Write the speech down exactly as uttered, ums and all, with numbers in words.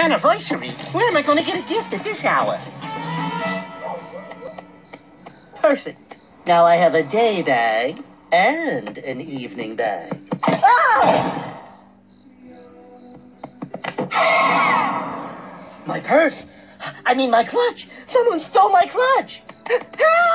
anniversary? Where am I going to get a gift at this hour? Perfect. Now I have a day bag and an evening bag. Oh! My purse. I mean my clutch. Someone stole my clutch. Help!